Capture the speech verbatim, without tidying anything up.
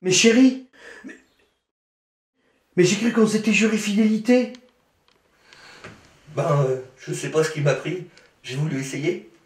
Mais chérie, mais, mais j'ai cru qu'on s'était juré fidélité. Ben, euh, je sais pas ce qui m'a pris. J'ai voulu essayer.